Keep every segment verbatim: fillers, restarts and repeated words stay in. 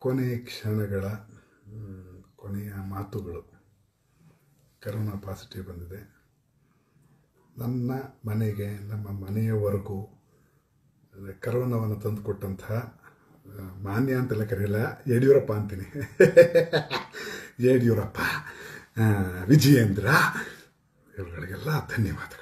ಕೊನೆಯ ಕ್ಷಣಗಳ ಕೊನೆಯ ಮಾತುಗಳು. ಕರೋನಾ ಪಾಸಿಟಿವ್ ಬಂದಿದೆ. ನನ್ನ ಮನೆಗೆ, ನಮ್ಮ ಮನೆಯವರೆಗೂ ಕರೋನಾವನ್ನು ತಂದುಕೊಟ್ಟಂತಹ ಮಾನ್ಯ ಅಂತೆಲ್ಲ ಕರೆಯಲ್ಲ, ಯಡಿಯೂರಪ್ಪ ಅಂತೀನಿ, ಯಡಿಯೂರಪ್ಪ, ವಿಜಯೇಂದ್ರ ಇವುಗಳಿಗೆಲ್ಲ ಧನ್ಯವಾದಗಳು.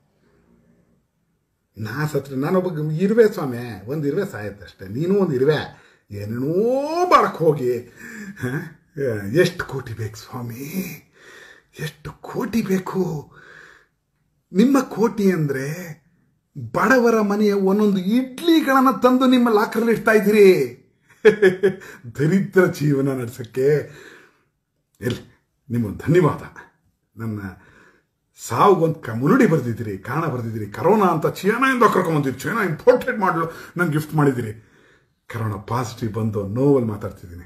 ನಾ ಸತ್ರ ನಾನೊಬ್ಬ ಇರುವೆ ಸ್ವಾಮಿ, ಒಂದು ಇರುವೆ ಸಾಯತ್ತಷ್ಟೆ. ನೀನು ಒಂದು ಇರುವೆ, ಏನೇನೋ ಮಾಡಕ್ಕೆ ಹೋಗಿ ಎಷ್ಟು ಕೋಟಿ ಬೇಕು ಸ್ವಾಮಿ, ಎಷ್ಟು ಕೋಟಿ ಬೇಕು. ನಿಮ್ಮ ಕೋಟಿ ಅಂದರೆ ಬಡವರ ಮನೆಯ ಒಂದೊಂದು ಇಡ್ಲಿಗಳನ್ನು ತಂದು ನಿಮ್ಮ ಲಾಕರಲ್ಲಿ ಇಡ್ತಾ ಇದ್ದೀರಿ. ದರಿದ್ರ ಜೀವನ ನಡೆಸೋಕ್ಕೆ ಎಲ್ಲಿ ನಿಮಗೆ ಧನ್ಯವಾದ. ನನ್ನ ಸಾವುಗೊಂದು ಕ ಮುನ್ನುಡಿ ಬರೆದಿದ್ದೀರಿ, ಕಾರಣ ಬರೆದಿದ್ದೀರಿ. ಕರೋನಾ ಅಂತ ಚೀನಾಯಿಂದ ಕರ್ಕೊಂಬಂದಿದ್ದು, ಚೀನಾ ಇಂಪೋರ್ಟೆಡ್ ಮಾಡಲು ನಂಗೆ ಗಿಫ್ಟ್ ಮಾಡಿದ್ದೀರಿ. ಕರೋನಾ ಪಾಸಿಟಿವ್ ಬಂದು ನೋವಲ್ಲಿ ಮಾತಾಡ್ತಿದ್ದೀನಿ.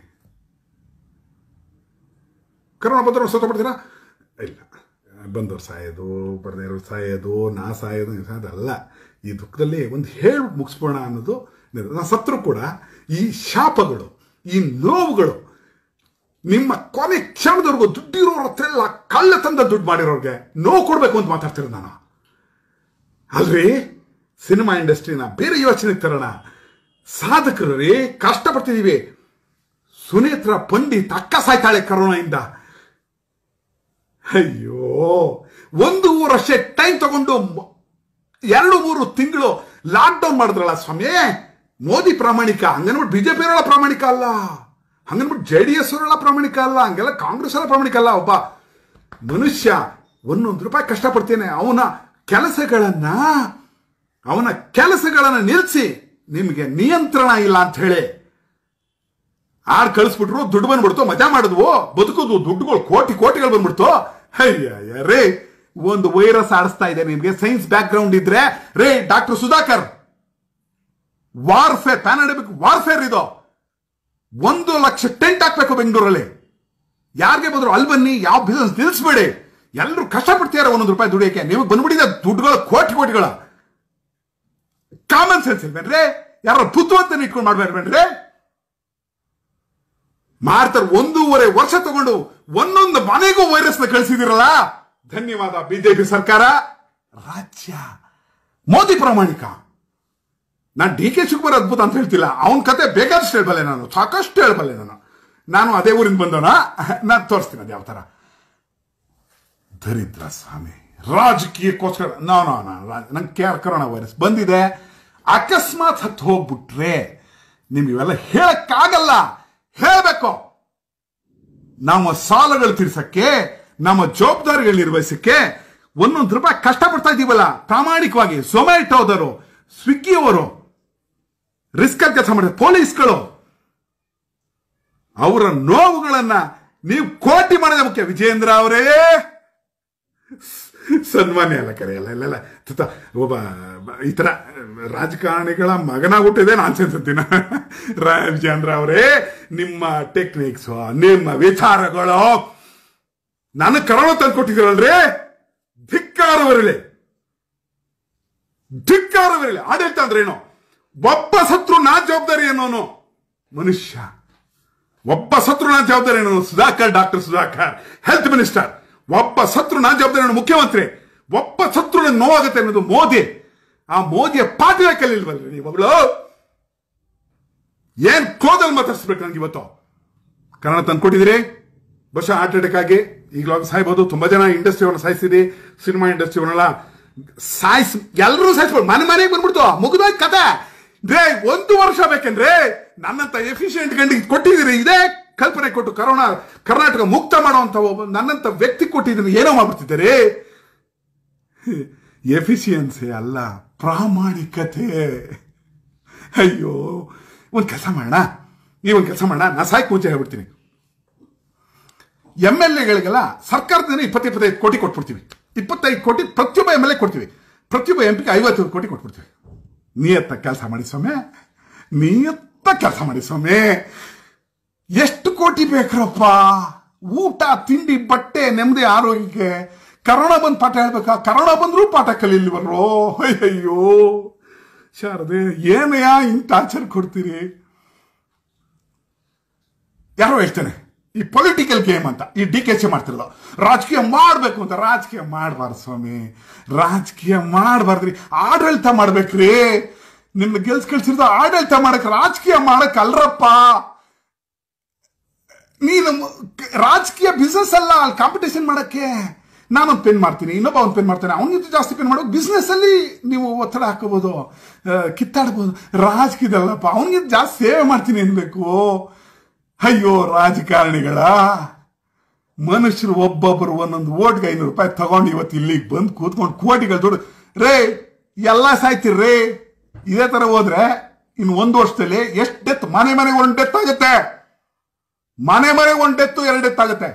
ಕರೋನಾ ಬಂದವರು ಸತ್ತೋಗ್ಬಿಡ್ತೀರಾ? ಇಲ್ಲ, ಬಂದವ್ರು ಸಾಯೋದು, ಬಡದೇ ಇರೋರು ಸಾಯೋದು, ನಾ ಸಾಯೋದು ಅದಲ್ಲ. ಈ ದುಃಖದಲ್ಲಿ ಒಂದು ಹೇಳಿ ಮುಗಿಸ್ಬೋಣ ಅನ್ನೋದು. ನಾ ಸತ್ರು ಕೂಡ ಈ ಶಾಪಗಳು, ಈ ನೋವುಗಳು ನಿಮ್ಮ ಕೊನೆ ಕ್ಷಣದವರೆಗೂ ದುಡ್ಡಿರೋರ ಹತ್ರ ಎಲ್ಲ ಕಳ್ಳ ತಂದ ದುಡ್ಡು ಮಾಡಿರೋರಿಗೆ ನೋವು ಕೊಡಬೇಕು ಅಂತ ಮಾತಾಡ್ತಿರೋದು ನಾನು. ಅಲ್ರಿ, ಸಿನಿಮಾ ಇಂಡಸ್ಟ್ರಿನ ಬೇರೆ ಯೋಚನೆಗೆ ತರೋಣ. ಸಾಧಕರು ರೀ, ಕಷ್ಟಪಡ್ತಿದ್ದೀವಿ. ಸುನೇತ್ರ ಪಂಡಿತ್ ಅಕ್ಕ ಸಾಯ್ತಾಳೆ ಕರೋನಾಯಿಂದ. ಅಯ್ಯೋ, ಒಂದು ವರ್ಷ ಟೈಮ್ ತಗೊಂಡು ಎರಡು ಮೂರು ತಿಂಗಳು ಲಾಕ್ಡೌನ್ ಮಾಡಿದ್ರಲ್ಲ ಸ್ವಾಮಿ. ಮೋದಿ ಪ್ರಾಮಾಣಿಕ, ಹಂಗನ್ಬಿಟ್ಟು ಬಿಜೆಪಿ ಅವರೆಲ್ಲ ಪ್ರಾಮಾಣಿಕ ಅಲ್ಲ, ಹಂಗನ್ಬಿಟ್ಟು ಜೆ ಡಿ ಎಸ್ ಅವರೆಲ್ಲ ಪ್ರಾಮಾಣಿಕ ಅಲ್ಲ, ಹಂಗೆಲ್ಲ ಕಾಂಗ್ರೆಸ್ ಎಲ್ಲ ಪ್ರಾಮಾಣಿಕ ಅಲ್ಲ. ಒಬ್ಬ ಮನುಷ್ಯ ಒಂದೊಂದು ರೂಪಾಯಿ ಕಷ್ಟಪಡ್ತೇನೆ. ಅವನ ಕೆಲಸಗಳನ್ನ ಅವನ ಕೆಲಸಗಳನ್ನ ನಿಲ್ಲಿಸಿ ನಿಮಗೆ ನಿಯಂತ್ರಣ ಇಲ್ಲ ಅಂತ ಹೇಳಿ ಆಡ್ ಕಳಿಸ್ಬಿಟ್ರು, ದುಡ್ಡು ಬಂದ್ಬಿಡ್ತು, ಮಜಾ ಮಾಡಿದ್ವು, ಬದುಕುದು, ದುಡ್ಡುಗಳು ಕೋಟಿ ಕೋಟಿಗಳು ಬಂದ್ಬಿಡ್ತು. ಅಯ್ಯ ರೇ, ಒಂದು ವೈರಸ್ ಆಡಿಸ್ತಾ ಇದೆ. ನಿಮ್ಗೆ ಸೈನ್ಸ್ ಬ್ಯಾಕ್ ಗ್ರೌಂಡ್ ಇದ್ರೆ ರೇ, doctor Sudhakar, warfare, pandemic warfare ಇದು. ಒಂದು ಲಕ್ಷ ಟೆಂಟ್ ಹಾಕ್ಬೇಕು ಬೆಂಗಳೂರಲ್ಲಿ. ಯಾರಿಗೆ ಬಂದ್ರು ಅಲ್ಲಿ ಬನ್ನಿ, ಯಾವ ಬಿಸಿನೆಸ್ ನಿಲ್ಲಿಸ್ಬೇಡಿ. ಎಲ್ಲರೂ ಕಷ್ಟಪಡ್ತಿದ್ದಾರೆ ಒಂದೊಂದು ರೂಪಾಯಿ ದುಡಿಯಕ್ಕೆ. ನಿಮಗೆ ಬಂದ್ಬಿಟ್ಟಿದೆ ದುಡ್ಡುಗಳು ಕೋಟಿ ಕೋಟಿಗಳ. Common sense ಇಲ್ವೇನ್ರಿ? ಯಾರು ಬುದ್ಧಿವಂತನ ಇಟ್ಕೊಂಡು ಮಾಡ್ಬೇಡ್ಬೇಡ್ರಿ. ಮಾಡ್ತಾರೆ. ಒಂದೂವರೆ ವರ್ಷ ತಗೊಂಡು ಒಂದೊಂದು ಮನೆಗೂ ವೈರಸ್ ನ ಕಳಿಸಿದಿರಲ್ಲ, ಧನ್ಯವಾದ ಬಿಜೆಪಿ ಸರ್ಕಾರ. ರಾಜ್ಯ ಮೋದಿ ಪ್ರಾಮಾಣಿಕ. ನಾನು ಡಿ ಕೆ ಶಿವಕುಮಾರ್ ಅದ್ಭುತ ಅಂತ ಹೇಳ್ತಿಲ್ಲ, ಅವನ ಕತೆ ಬೇಕಾದಷ್ಟು ಹೇಳ್ಬಲ್ಲೆ, ನಾನು ಸಾಕಷ್ಟು ಹೇಳ್ಬಲ್ಲೆ. ನಾನು ನಾನು ಅದೇ ಊರಿಂದ ಬಂದವನ, ನಾನು ತೋರಿಸ್ತೀನಿ ಅದು ಯಾವ ತರ. ದರಿದ್ರ ಸ್ವಾಮಿ, ರಾಜಕೀಯಕ್ಕೋಸ್ಕರ ನೋ ನೋ ನೋ ನಂಗೆ ಕರೋನಾ ವೈರಸ್ ಬಂದಿದೆ, ಅಕಸ್ಮಾತ್ ಹತ್ತು ಹೋಗ್ಬಿಟ್ರೆ ನಿಮ್ಗೆ ಇವೆಲ್ಲ ಹೇಳಕ್ಕಾಗಲ್ಲ. ಹೇಳಬೇಕು. ನಮ್ಮ ಸಾಲಗಳು ತೀರ್ಸಕ್ಕೆ, ನಮ್ಮ ಜವಾಬ್ದಾರಿಗಳು ನಿರ್ವಹಿಸಕ್ಕೆ ಒಂದೊಂದು ರೂಪಾಯಿ ಕಷ್ಟಪಡ್ತಾ ಇದ್ದೀವಲ್ಲ ಪ್ರಾಮಾಣಿಕವಾಗಿ. ಝೊಮ್ಯಾಟೋದವರು, ಸ್ವಿಗ್ಗಿಯವರು, ರಿಸ್ಕ್ ಅಲ್ಲಿ ಕೆಲಸ ಮಾಡಿದ ಪೊಲೀಸ್ಗಳು, ಅವರ ನೋವುಗಳನ್ನ ನೀವು ಕೋಟಿ ಮಾಡೋದೇ ಮುಖ್ಯ. ವಿಜಯೇಂದ್ರ ಅವರೇ, ಸನ್ಮಾನ್ಯ ಅಲ್ಲ ಕರೆಯಲ್ಲ, ಇಲ್ಲೆಲ್ಲ ಒಬ್ಬ ಈ ತರ ರಾಜಕಾರಣಿಗಳ ಮಗನ ಹುಟ್ಟಿದೆ ನಾನು ಅನ್ಸುತ್ತೀನ. ವಿಜಯೇಂದ್ರ ಅವರೇ, ನಿಮ್ಮ ಟೆಕ್ನಿಕ್ಸ್, ನಿಮ್ಮ ವಿಚಾರಗಳು ನನಗೆ ಕರೋನಾ ತಂದು ಕೊಟ್ಟಿದ್ದೀರಲ್ರಿ, ಧಿಕ್ಕಾರವರಲಿ, ಧಿಕ್ಕಾರವರಲಿ. ಆಡಳಿತ ಅಂದ್ರೆ ಏನು? ಒಬ್ಬ ಸತ್ರು ನಾ ಜವಾಬ್ದಾರಿ ಅನ್ನೋನು ಮನುಷ್ಯ, ಒಬ್ಬ ಸತ್ರು ನಾ ಜವಾಬ್ದಾರಿ ಅನ್ನೋನು Sudhakar, doctor Sudhakar, health minister. ಒಬ್ಬ ಸತ್ರು ನಾ ಜವಾಬ್ದಾರಿ ಮುಖ್ಯಮಂತ್ರಿ. ಒಬ್ಬ ಸತ್ರು ನಂಗೆ ನೋವಾಗುತ್ತೆ ಅನ್ನೋದು ಮೋದಿ. ಆ ಮೋದಿಯ ಪಾಠ ಕಲಿಲ್ವಲ್ರಿ ನೀವುಗಳು? ಏನ್ ಕ್ರೋಧಲ್ಲಿ ಮಾತಾಡ್ಸ್ಬೇಕು ನಂಗೆ ಇವತ್ತು? ಕನ್ನಡ ತಂದ್ಕೊಟ್ಟಿದ್ದೀರಿ, ಬಹುಶಃ ಹಾರ್ಟ್ ಅಟ್ಯಾಕ್ ಆಗಿ ಈಗಲೂ ಸಾಯ್ಬೋದು. ತುಂಬಾ ಜನ ಇಂಡಸ್ಟ್ರಿಯವನ್ನ ಸಾಯಿಸಿರಿ, ಸಿನಿಮಾ ಇಂಡಸ್ಟ್ರಿಯವನ್ನೆಲ್ಲ ಸಾಯಿಸ್, ಎಲ್ಲರೂ ಸಾಯಿಸ್ಬೋದು. ಮನೆ ಮನೆಗೆ ಬಂದ್ಬಿಡ್ತು, ಮುಗಿದೋಯ್ತು ಕತೆ. ರೇ, ಒಂದು ವರ್ಷ ಬೇಕೇನ್ರಿ? ನನ್ನಂತ ಎಫಿಷಿಯೆಂಟ್ ಗಂಡಿಗೆ ಕೊಟ್ಟಿದ್ದೀರಿ, ಇದೇ ಕಲ್ಪನೆ ಕೊಟ್ಟು ಕರೋನಾ ಕರ್ನಾಟಕ ಮುಕ್ತ ಮಾಡುವಂತ ಒಬ್ಬ ನನ್ನಂತ ವ್ಯಕ್ತಿ ಕೊಟ್ಟಿದ್ದೀನಿ, ಏನೋ ಮಾಡ್ಬಿಡ್ತಿದ್ದೀರಿ. ಎಫಿಷಿಯನ್ಸಿ ಅಲ್ಲ, ಪ್ರಾಮಾಣಿಕತೆ. ಅಯ್ಯೋ, ಒಂದ್ ಕೆಲಸ ಮಾಡೋಣ, ಈ ಒಂದ್ ಕೆಲಸ ಮಾಡೋಣ. ನಾ ಸಾಯ್ಕ್ ಮುಂಚೆ ಹೇಳ್ಬಿಡ್ತೀನಿ, ಎಂ ಎಲ್ ಎಗಳಿಗೆಲ್ಲ ಸರ್ಕಾರದಿಂದ ಇಪ್ಪತ್ತು ಇಪ್ಪತ್ತೈದು ಕೋಟಿ ಕೊಟ್ಬಿಡ್ತೀವಿ. ಇಪ್ಪತ್ತೈದು ಕೋಟಿ ಪ್ರತಿಯೊಬ್ಬ ಎಂ ಎಲ್ ಎ ಕೊಡ್ತೀವಿ, ಪ್ರತಿಯೊಬ್ಬ ಎಂ ಪಿಗೆ ಐವತ್ತು ಕೋಟಿ ಕೊಟ್ಬಿಡ್ತೀವಿ. ನಿಯತ್ತ ಕೆಲಸ ಮಾಡಿ ಸ್ವಾಮಿ, ನಿಯತ್ತ ಕೆಲಸ ಮಾಡಿ ಸ್ವಾಮಿ. ಎಷ್ಟು ಕೋಟಿ ಬೇಕ್ರಪ್ಪ? ಊಟ, ತಿಂಡಿ, ಬಟ್ಟೆ, ನೆಮ್ಮದಿ, ಆರೋಗ್ಯಕ್ಕೆ. ಕರೋನಾ ಬಂದ್ ಪಾಠ ಹೇಳ್ಬೇಕಾ? ಕರೋನಾ ಬಂದ್ರು ಪಾಠ ಕಲೀಲಿವರೋ? ಅಯ್ಯಯ್ಯೋ ಶಾರದೆ, ಏನಯ್ಯ ಹಿಂಗ್ ಟಾರ್ಚರ್ ಕೊಡ್ತೀರಿ? ಯಾರೋ ಹೇಳ್ತೇನೆ ಈ ಪೊಲಿಟಿಕಲ್ ಗೇಮ್ ಅಂತ ಈ ಡಿ ಕೆ ಸಿ ಮಾಡ್ತಿರೋದು. ರಾಜಕೀಯ ಮಾಡಬೇಕು ಅಂತ. ರಾಜಕೀಯ ಮಾಡಬಾರ್ದು ಸ್ವಾಮಿ, ರಾಜಕೀಯ ಮಾಡಬಾರ್ದ್ರಿ. ಆಡಳಿತ ಮಾಡ್ಬೇಕ್ರಿ. ನಿಮ್ನ ಗೆಲ್ಸ್ ಕಳ್ಸಿರೋದು ಆಡಳಿತ ಮಾಡಕ್, ರಾಜಕೀಯ ಮಾಡಕ್ ಅಲ್ರಪ್ಪ. ನೀನು ರಾಜಕೀಯ ಬಿಸ್ನೆಸ್ ಅಲ್ಲ, ಅಲ್ಲಿ ಕಾಂಪಿಟೇಷನ್ ಮಾಡಕ್ಕೆ. ನಾನೊಂದು ಪೆನ್ ಮಾಡ್ತೀನಿ, ಇನ್ನೊಬ್ಬ ಒಂದು ಪೆನ್ ಮಾಡ್ತಾನೆ, ಅವನಿಗಿಂತ ಜಾಸ್ತಿ ಪೆನ್ ಮಾಡೋದು. ಬಿಸ್ನೆಸ್ ಅಲ್ಲಿ ನೀವು ಒತ್ತಡ ಹಾಕೋಬಹುದು, ಕಿತ್ತಾಡ್ಬೋದು. ರಾಜಕೀಯದಲ್ಲಪ್ಪ, ಅವನಿಗಿಂತ ಜಾಸ್ತಿ ಸೇವೆ ಮಾಡ್ತೀನಿ ಅನ್ಬೇಕು. ಅಯ್ಯೋ ರಾಜಕಾರಣಿಗಳ, ಮನುಷ್ಯರು ಒಬ್ಬೊಬ್ಬರು ಒಂದೊಂದು ಓಟ್ಗೆ ಐನೂರು ರೂಪಾಯಿ ತಗೊಂಡು ಇವತ್ತು ಇಲ್ಲಿಗೆ ಬಂದು ಕೂತ್ಕೊಂಡು ಕೋಟಿಗಳು ದುಡ್ಡು. ರೇ ಎಲ್ಲ ಸಾಯ್ತಿರ್ರಿ. ಇದೇ ತರ ಹೋದ್ರೆ ಇನ್ನು ಒಂದು ವರ್ಷದಲ್ಲಿ ಎಷ್ಟು ಡೆತ್, ಮನೆ ಮನೆಗೆ ಒಂದು ಡೆತ್ ಆಗುತ್ತೆ. ಮನೆ ಮನೆಗೆ ಒಂದು ಡೆತ್ತು ಎರಡು ಡೆತ್ ಆಗುತ್ತೆ.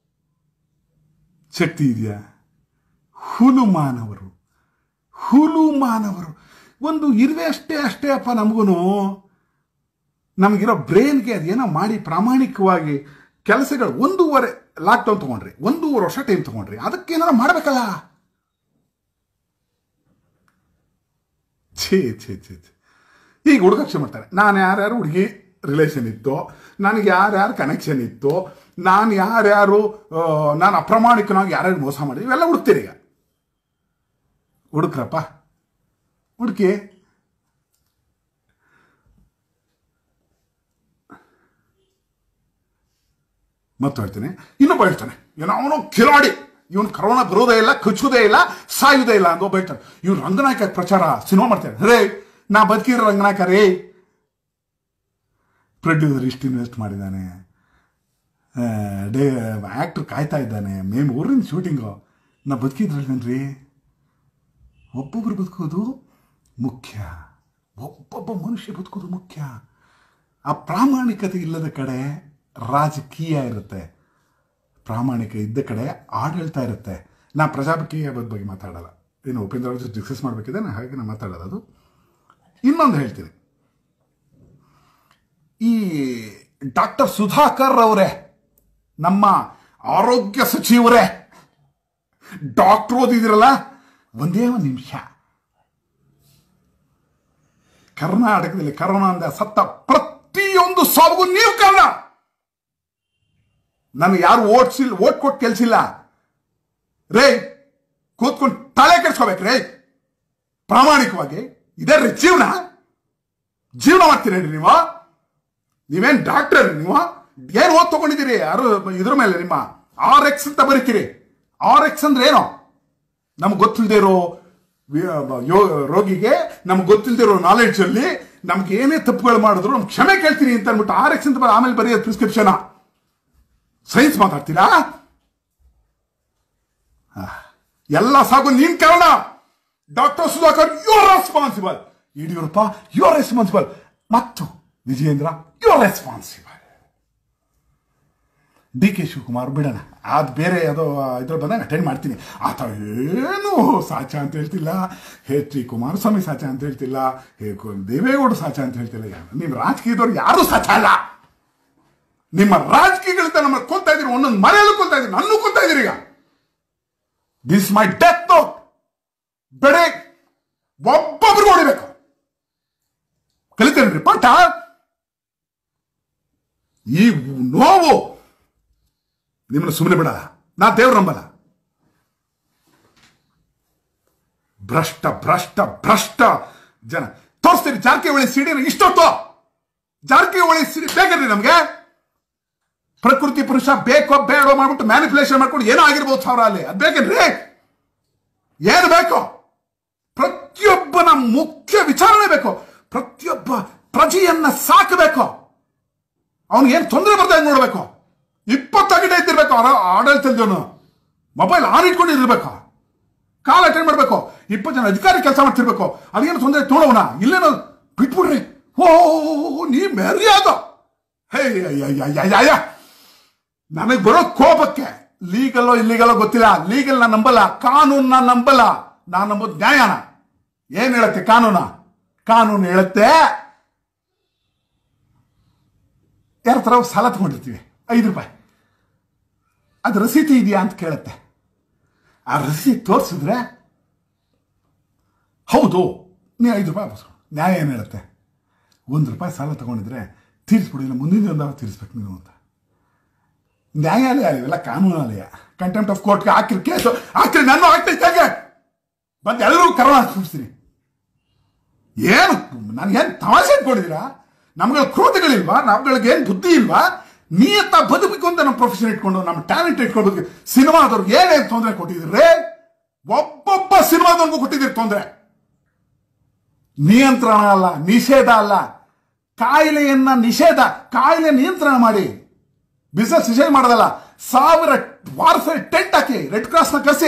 ಶಕ್ತಿ ಇದೆಯಾ? ಹುಲು ಮಾನವರು, ಹುಲು ಮಾನವರು. ಒಂದು ಇರುವೆ ಅಷ್ಟೇ ಅಷ್ಟೇ ಅಪ್ಪ. ನಮಗೂ ನಮಗಿರೋ ಬ್ರೈನ್ಗೆ ಅದೇನೋ ಮಾಡಿ ಪ್ರಾಮಾಣಿಕವಾಗಿ ಕೆಲಸಗಳು. ಒಂದೂವರೆ ಲಾಕ್ಡೌನ್ ತಗೊಂಡ್ರಿ, ಒಂದೂವರೆ ವರ್ಷ ಟೈಮ್ ತಗೊಂಡ್ರಿ, ಅದಕ್ಕೇನಾರ ಮಾಡ್ಬೇಕಲ್ಲ. ಛೇ ಛೇ ಛೇ ಛೇ. ಈಗ ಹುಡುಗಕ್ಷೆ ಮಾಡ್ತಾರೆ, ನಾನು ಯಾರ್ಯಾರು ಹುಡುಗಿ ರಿಲೇಷನ್ ಇತ್ತು, ನನಗೆ ಯಾರ್ಯಾರು ಕನೆಕ್ಷನ್ ಇತ್ತು, ನಾನು ಯಾರ್ಯಾರು ನಾನು ಅಪ್ರಾಮಾಣಿಕನಾಗಿ ಯಾರ್ಯಾರು ಮೋಸ ಮಾಡಿದ್ವಿ, ಇವೆಲ್ಲ ಹುಡುಕ್ತೀರಿ. ಈಗ ಹುಡುಕ್ರಪ್ಪ, ಹುಡುಕಿ. ಮತ್ತೆ ಹೇಳ್ತೀನಿ, ಇನ್ನೊಬ್ಬ ಹೇಳ್ತಾನೆ, ಏನೋ ಅವನು ಕಿಲಾಡಿ, ಇವನು ಕರೋನಾ ಬರೋದೇ ಇಲ್ಲ, ಕಚ್ಚೋದೇ ಇಲ್ಲ, ಸಾಯುವುದೇ ಇಲ್ಲ ಅಂತ ಒಬ್ಬ ಹೇಳ್ತಾನೆ. ಇವ್ನು ರಂಗನಾಯಕ ಪ್ರಚಾರ ಸಿನಿಮಾ ಮಾಡ್ತಾರೆ. ರೇ ನಾ ಬದುಕಿರೋ ರಂಗನಾಯಕ ರೇ. ಪ್ರೊಡ್ಯೂಸರ್ ಇಷ್ಟು ಇನ್ವೆಸ್ಟ್ ಮಾಡಿದ್ದಾನೆ, ಡೇ ಆ್ಯಕ್ಟ್ರ್ ಕಾಯ್ತಾ ಇದ್ದಾನೆ, ಮೇಮ್ ಊರಿನ ಶೂಟಿಂಗು. ನಾ ಬದುಕಿದ್ರಲ್ರಿ. ಒಬ್ಬೊಬ್ರು ಬದುಕೋದು ಮುಖ್ಯ, ಒಬ್ಬೊಬ್ಬ ಮನುಷ್ಯ ಬದುಕೋದು ಮುಖ್ಯ. ಆ ಪ್ರಾಮಾಣಿಕತೆ ಇಲ್ಲದ ಕಡೆ ರಾಜಕೀಯ ಇರುತ್ತೆ, ಪ್ರಾಮಾಣಿಕ ಇದ್ದ ಕಡೆ ಆಡಳಿತ ಇರುತ್ತೆ. ನಾ ಪ್ರಜಾಪ್ರಭುತ್ವ ಬಗ್ಗೆ ಮಾತಾಡಲ್ಲ, ಏನು ಉಪೇಂದ್ರ ಅವ್ರ ಜೊತೆ ಡಿಸ್ಕಸ್ ಮಾಡಬೇಕಿದೆ, ನಾ ಹಾಗೆ ನಾನು ಮಾತಾಡೋದು. ಅದು ಇನ್ನೊಂದು ಹೇಳ್ತೀನಿ, ಈ ಡಾಕ್ಟರ್ ಸುಧಾಕರ್ ಅವರೇ, ನಮ್ಮ ಆರೋಗ್ಯ ಸಚಿವರೇ, ಡಾಕ್ಟರ್ ಓದಿದಿರಲ್ಲ, ಒಂದೇ ಒಂದು ನಿಮಿಷ. ಕರ್ನಾಟಕದಲ್ಲಿ ಕರೋನಾದಿಂದ ಸತ್ತ ಪ್ರತಿಯೊಂದು ಸಾವಿಗೂ ನೀವು ಕಾರಣ. ನನಗೆ ಯಾರು ಓಟ್ಸಿಲ್ಲ, ಓಟ್ ಕೊಟ್ಟು ಕೆಲ್ಸಿಲ್ಲ ರೇ. ಕೂತ್ಕೊಂಡು ತಲೆ ಕೆಡ್ಸ್ಕೋಬೇಕು ರೇ, ಪ್ರಾಮಾಣಿಕವಾಗಿ. ಇದೇ ರೀ ಜೀವನ. ಜೀವನ ಮಾಡ್ತೀರೇನ್ರಿ ನೀವು? ನೀವೇನ್ ಡಾಕ್ಟರ್? ನೀವು ಏನ್ ಓದ್ ತಗೊಂಡಿದ್ದೀರಿ? ಯಾರು ಇದ್ರ ಮೇಲೆ ನಿಮ್ಮ ಆರ್ ಎಕ್ಸ್ ಅಂತ ಬರೀತೀರಿ. ಆರ್ ಎಕ್ಸ್ ಅಂದ್ರೆ ಏನೋ ನಮ್ಗೆ ಗೊತ್ತಿಲ್ಲದೆ ಇರೋ ರೋಗಿಗೆ, ನಮ್ಗೆ ಗೊತ್ತಿಲ್ಲದೆ ಇರೋ ನಾಲೆಡ್ಜ್ ಅಲ್ಲಿ ನಮ್ಗೆ ಏನೇ ತಪ್ಪುಗಳು ಮಾಡಿದ್ರು ನಮ್ಗೆ ಕ್ಷಮೆ ಕೇಳ್ತೀನಿ ಅಂತ ಅಂದ್ಬಿಟ್ಟು ಆರ್ ಎಕ್ಸ್ ಅಂತ ಆಮೇಲೆ ಬರೆಯೋದು ಪ್ರಿಸ್ಕ್ರಿಪ್ಷನ್. ಸೈನ್ಸ್ ಮಾತಾಡ್ತೀರಾ? ಎಲ್ಲ ಸಾಕು ನೀನ್ ಕಾರಣ. Doctor Sudhakar you are responsible. Yediyurappa you are responsible. ಮತ್ತು Vijayendra you are responsible. D K Shivakumar ಬಿಡೋಣ, ಅದು ಬೇರೆ ಯಾವುದೋ ಇದ್ರ ಬಂದಾಗ ಅಟೆಂಡ್ ಮಾಡ್ತೀನಿ. ಆತ ಏನು ಸಾಚ ಅಂತ ಹೇಳ್ತಿಲ್ಲ, ಎಚ್ ಡಿ ಕುಮಾರಸ್ವಾಮಿ ಸಾಚ ಅಂತ ಹೇಳ್ತಿಲ್ಲ, ದೇವೇಗೌಡ ಸಾಚ ಅಂತ ಹೇಳ್ತಿಲ್ಲ. ನಿಮ್ಮ ರಾಜಕೀಯದವ್ರು ಯಾರು ಸಾಚ ಅಲ್ಲ. ನಿಮ್ಮ ರಾಜಕೀಯಗಳಿಂದ ನಮ್ಮ ಕೊಲ್ತಾ ಇದೀರಿ, ಒಂದೊಂದು ಮನೆಯಲ್ಲೂ ಕೊಲ್ತಾ ಇದೀರಿ, ನನ್ನೂ ಕೊಲ್ತಾ ಇದೀರಿ. ಈಗ ದಿಸ್ ಮೈ ಡೆತ್ ನೋಟ್. ಬೆಳೆ ಒಬ್ಬೊಬ್ರು ಹೊಡಿಬೇಕು. ಕಲಿತೇನ್ರಿ ಪಾಠ. ಈ ನೋವು ನಿಮ್ಮನ್ನು ಸುಮ್ಮನೆ ಬಿಡಲ್ಲ. ನಾ ದೇವ್ರ ನಂಬಲ್ಲ. ಭ್ರಷ್ಟ ಭ್ರಷ್ಟ ಭ್ರಷ್ಟ ಜನ ತೋರಿಸ್ತೀರಿ. ಜಾರಕಿಹೊಳಿ ಸಿಡಿ ಇಷ್ಟೊತ್ತು ಜಾರಕಿಹೊಳಿ ಸಿಡಿ ಬೇಕನ್ರಿ ನಮ್ಗೆ? ಪ್ರಕೃತಿ ಪುರುಷ ಬೇಕೋ ಬೇಡೋ ಮಾಡ್ಬಿಟ್ಟು ಮ್ಯಾನಿಪುಲೇಷನ್ ಮಾಡ್ಕೊಂಡು ಏನೋ ಆಗಿರ್ಬೋದು ಸಾವಿರ ಅಲ್ಲಿ. ಅದ್ ಬೇಕೇನ್ರಿ? ಏನು ಬೇಕು? ಪ್ರತಿಯೊಬ್ಬನ ಮುಖ್ಯ ವಿಚಾರಣೆ ಬೇಕು. ಪ್ರತಿಯೊಬ್ಬ ಪ್ರಜೆಯನ್ನ ಸಾಕಬೇಕು. ಅವನಿಗೇನು ತೊಂದರೆ ಬರ್ತಾ ನೋಡ್ಬೇಕು. ಇಪ್ಪತ್ತು ಗಂಟೆ ಇದ್ದಿರ್ಬೇಕು ಆಡಳಿತದವನು. ಮೊಬೈಲ್ ಆನ್ ಇಟ್ಕೊಂಡಿರ್ಬೇಕು, ಕಾಲ್ ಅಟೆಂಡ್ ಮಾಡ್ಬೇಕು, ಇಪ್ಪತ್ತು ಜನ ಅಧಿಕಾರಿ ಕೆಲಸ ಮಾಡ್ತಿರ್ಬೇಕು. ಅದೇನು ತೊಂದರೆ ನೋಡೋಣ, ಇಲ್ಲೇನೋ ಬಿಟ್ಬಿಡ್ರಿ. ಓ ನೀ ಮೆರ್ಯಾದ. ಹೇ ಅಯ್ಯ, ನನಗೆ ಬರೋ ಕೋಪಕ್ಕೆ ಲೀಗಲ್ಲೋ ಇಲ್ಲಿಗಲ್ಲೋ ಗೊತ್ತಿಲ್ಲ. ಲೀಗಲ್ ನಾನು ನಂಬಲ್ಲ, ಕಾನೂನು ನಾನು ನಂಬಲ್ಲ. ನಾನು ನಂಬೋದು ನ್ಯಾಯನ. ಏನ್ ಹೇಳುತ್ತೆ ಕಾನೂನ? ಕಾನೂನು ಹೇಳುತ್ತೆ ಯಾರ ತರ ಸಾಲ ತಗೊಂಡಿರ್ತೀವಿ ಐದು ರೂಪಾಯಿ, ಅದು ರಸೀತಿ ಇದೆಯಾ ಅಂತ ಕೇಳುತ್ತೆ. ಆ ರಸೀತಿ ತೋರಿಸಿದ್ರೆ ಹೌದು ನೀ ಐದು ರೂಪಾಯಿ ವಾಪಸ್. ನ್ಯಾಯ ಏನು ಹೇಳುತ್ತೆ? ಒಂದು ರೂಪಾಯಿ ಸಾಲ ತಗೊಂಡಿದ್ರೆ ತೀರಿಸ್ಬಿಡಿ, ಇಲ್ಲ ಮುಂದಿನ ಒಂದಾರು ತೀರಿಸ್ಬೇಕು ನೀವು ಅಂತ. ನ್ಯಾಯಾಲಯ ಇವೆಲ್ಲ ಕಾನೂನಾಲಯ. ಕಂಟೆಂಪ್ಟ್ ಆಫ್ ಕೋರ್ಟ್ಗೆ ಹಾಕಿರಿ ಕೇಸು ಹಾಕಿರಿ, ನಾನು ಹಾಕ್ತೈತೆ ಬಂದು ಎಲ್ಲರೂ ಕರೋನಾ ಸೂಚಿಸ್ತೀನಿ. ಏನು ನನಗೇನು ತಮಾಷೆ ಇಟ್ಕೊಂಡಿದ್ದೀರಾ? ನಮ್ಗಳ ಕ್ರೋಧಗಳಿಲ್ವಾ? ನಮ್ಗಳಿಗೇನು ಬುದ್ಧಿ ಇಲ್ವಾ? ನಿಯತ್ತ ಬದುಕಬೇಕು ಅಂತ ನಮ್ಮ ಪ್ರೊಫೆಷನ್ ಇಟ್ಕೊಂಡು ನಮ್ಮ ಟ್ಯಾಲೆಂಟ್ ಇಟ್ಕೊಂಡು ಸಿನಿಮಾದವ್ರಿಗೆ ಏನೇನು ತೊಂದರೆ ಕೊಟ್ಟಿದ್ದೀರಿ? ಒಬ್ಬೊಬ್ಬ ಸಿನಿಮಾದವ್ರಿಗೂ ಕೊಟ್ಟಿದ್ದೀರಿ ತೊಂದರೆ. ನಿಯಂತ್ರಣ ಅಲ್ಲ, ನಿಷೇಧ ಅಲ್ಲ, ಕಾಯಿಲೆಯನ್ನ ನಿಷೇಧ, ಕಾಯಿಲೆ ನಿಯಂತ್ರಣ ಮಾಡಿ. ಬಿಸ್ನೆಸ್ ನಿಷೇಧ ಮಾಡೋದಲ್ಲ, ಸಾವಿರ ವಾರ್ಫೇರ್ ಟೆಂಟ್ ಹಾಕಿ, ರೆಡ್ ಕ್ರಾಸ್ನ ಕರೆಸಿ,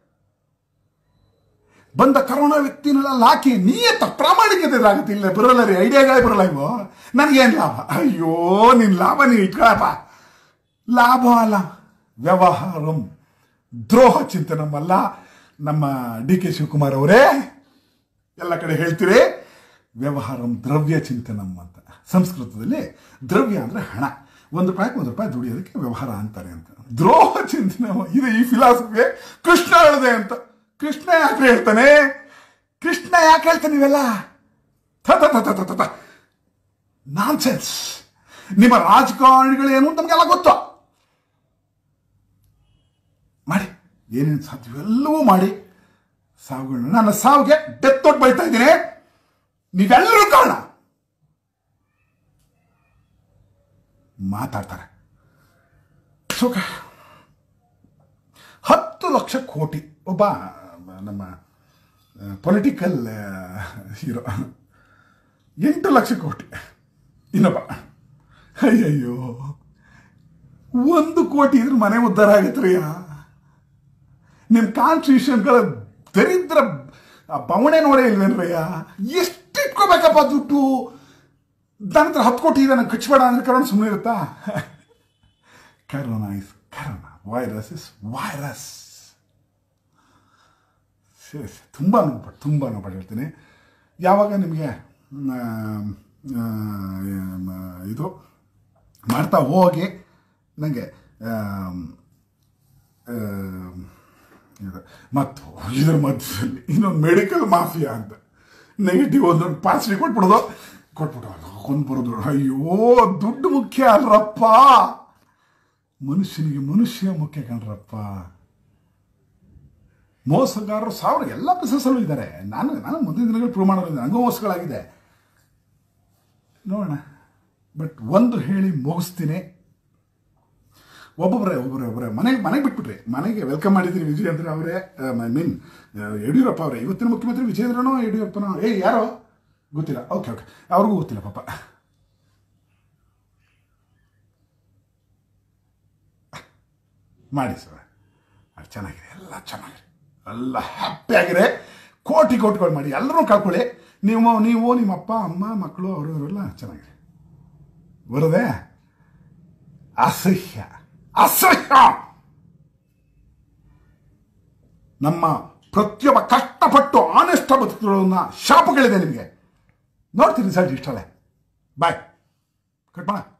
ಬಂದ ಕರೋನಾ ವ್ಯಕ್ತಿನೆಲ್ಲ ಹಾಕಿ ನಿಯತ್ತ ಪ್ರಾಮಾಣಿಕತೆ ಆಗುತ್ತೆ. ಇಲ್ಲ ಬರಲ್ಲ ರೀ, ಐಡಿಯಾಗಳೇ ಬರಲ್ಲ ಇವು. ನನಗೇನು ಲಾಭ? ಅಯ್ಯೋ ನಿನ್ ಲಾಭ ನೀವು ಇಟ್ಕೊಳಪ್ಪ. ಲಾಭ ಅಲ್ಲ, ವ್ಯವಹಾರಂ ದ್ರೋಹ ಚಿಂತನಮಲ್ಲ. ನಮ್ಮ ಡಿ ಕೆ ಶಿವಕುಮಾರ್ ಅವರೇ ಎಲ್ಲ ಕಡೆ ಹೇಳ್ತೀರಿ ವ್ಯವಹಾರಂ ದ್ರವ್ಯ ಚಿಂತನಂ ಅಂತ. ಸಂಸ್ಕೃತದಲ್ಲಿ ದ್ರವ್ಯ ಅಂದ್ರೆ ಹಣ, ಒಂದು ರೂಪಾಯಿಗೆ ಒಂದು ರೂಪಾಯಿ ದುಡಿಯೋದಕ್ಕೆ ವ್ಯವಹಾರ ಅಂತಾರೆ ಅಂತ. ದ್ರೋಹ ಚಿಂತನೆ ಇದು ಈ ಫಿಲಾಸಫಿ ಕೃಷ್ಣ ಹೇಳಿದೆ ಅಂತ. ಕೃಷ್ಣ ಯಾಕೆ ಹೇಳ್ತಾನೆ? ಕೃಷ್ಣ ಯಾಕೆ ಹೇಳ್ತಾನೆ ಇವೆಲ್ಲ? ನಾನ್ಸೆನ್ಸ್. ನಿಮ್ಮ ರಾಜಕಾರಣಿಗಳೇನು ಅಂತ ನಮಗೆಲ್ಲ ಗೊತ್ತು. ಮಾಡಿ ಏನೇನು ಸಾಧ್ಯವೆಲ್ಲವೂ ಮಾಡಿ ಸಾವುಗಳನ್ನ, ನನ್ನ ಸಾವಿಗೆ ಡೆತ್ ತೊಟ್ಟು ಬೈತಾ ಇದ್ದೀನಿ, ನೀವೆಲ್ಲರೂ ಕಾರಣ. ಮಾತಾಡ್ತಾರೆ. ಸುಖ ಹತ್ತು ಲಕ್ಷ ಕೋಟಿ ಒಬ್ಬ ನಮ್ಮ ಪೊಲಿಟಿಕಲ್ ಹೀರೋ, ಎಂಟು ಲಕ್ಷ ಕೋಟಿ ಇನ್ನೊಬ್ಬ. ಅಯ್ಯಯ್ಯೋ, ಒಂದು ಕೋಟಿ ಇದ್ರೆ ಮನೆ ಉದ್ಧಾರ ಆಗತ್ರಿಯ. ನಿಮ್ಮ ಕಾನ್ಸ್ಟಿಟ್ಯೂಷನ್ಗಳ ದರಿದ್ರ ಬವಣೆ ನೋಡೇ ಇಲ್ವೇನ್ರಯ್ಯ? ಎಷ್ಟು ಇಟ್ಕೋಬೇಕಪ್ಪ ದುಡ್ಡು? ನನ್ನ ಹತ್ರ ಹತ್ತು ಕೋಟಿ ಇದೆ, ನಂಗೆ ಖರ್ಚುಬೇಡ ಅಂದ್ರೆ ಕರೋನಾ ಸುಮ್ಮನೆ ಇರುತ್ತಾ? Corona is corona, virus is virus. ಸರಿ, ತುಂಬ ನೋಡ್ಬಿಟ್ಟು ತುಂಬ ನೋಡ್ಬಿಟ್ಟು ಹೇಳ್ತೀನಿ. ಯಾವಾಗ ನಿಮಗೆ ಇದು ಮಾಡ್ತಾ ಹೋಗಿ ನನಗೆ ಮತ್ತು ಇದ್ರ ಮಧ್ಯದಲ್ಲಿ ಇನ್ನೊಂದು ಮೆಡಿಕಲ್ ಮಾಫಿಯಾ ಅಂತ ನೆಗೆಟಿವ್ ಒಂದೊಂದು ಪಾಸಿಟಿವ್ ಕೊಟ್ಬಿಡೋದು ಕೊಟ್ಬಿಟ್ಟು ಕೊಂದು ಬರೋದು. ಅಯ್ಯೋ, ದುಡ್ಡು ಮುಖ್ಯ ಅಲ್ರಪ್ಪ, ಮನುಷ್ಯನಿಗೆ ಮನುಷ್ಯ ಮುಖ್ಯ ಕಣ್ರಪ್ಪ. ಮೋಸಗಾರರು ಸಾವಿರ ಎಲ್ಲ ಬಿಸ್ನೆಸ್ಸಲ್ಲೂ ಇದ್ದಾರೆ. ನಾನು ನಾನು ಮುಂದಿನ ದಿನಗಳು ಪ್ರೂವ್ ಮಾಡೋದಿಲ್ಲ, ನನಗೂ ಮೋಸಗಳಾಗಿದೆ ನೋಡೋಣ. ಬಟ್ ಒಂದು ಹೇಳಿ ಮುಗಿಸ್ತೀನಿ. ಒಬ್ಬೊಬ್ಬರೇ ಒಬ್ಬರೇ ಒಬ್ಬರೇ ಮನೆಗೆ ಮನೆಗೆ ಬಿಟ್ಬಿಟ್ರಿ, ಮನೆಗೆ ವೆಲ್ಕಮ್ ಮಾಡಿದ್ದೀರಿ ವಿಜಯೇಂದ್ರ ಅವರೇ, ಐ ಮೀನ್ ಯಡಿಯೂರಪ್ಪ ಅವರೇ. ಇವತ್ತಿನ ಮುಖ್ಯಮಂತ್ರಿ ವಿಜಯೇಂದ್ರನೋ ಯಡಿಯೂರಪ್ಪನೋ, ಏ ಯಾರೋ ಗೊತ್ತಿಲ್ಲ. ಓಕೆ ಓಕೆ ಅವ್ರಿಗೂ ಗೊತ್ತಿಲ್ಲ ಪಾಪ. ಮಾಡಿ ಸರ್, ಅದು ಚೆನ್ನಾಗಿದೆ, ಎಲ್ಲ ಚೆನ್ನಾಗಿದೆ, ಎಲ್ಲ ಹ್ಯಾಪಿ ಆಗಿದೆ. ಕೋಟಿ ಕೋಟಿಗಳು ಮಾಡಿ ಎಲ್ಲರೂ ಕಳ್ಕೊಳ್ಳಿ. ನೀವು ನೀವು ನಿಮ್ಮ ಅಪ್ಪ ಅಮ್ಮ ಮಕ್ಕಳು ಅವರವರೆಲ್ಲ ಚೆನ್ನಾಗಿದೆ. ಬರೋದೇ ಅಸಹ್ಯ ಅಸಹ್ಯ. ನಮ್ಮ ಪ್ರತಿಯೊಬ್ಬ ಕಷ್ಟಪಟ್ಟು ಆನೆಸ್ಟ್ ಬದುಕುಗಳನ್ನ ಶಾಪಗಳಿದೆ ನಿಮಗೆ. ನೋಡ್ತೀನಿ ರಿಸಲ್ಟ್ ಇಷ್ಟಲ್ಲೇ. ಬಾಯ್, ಕಟ್ ಮಾಡ.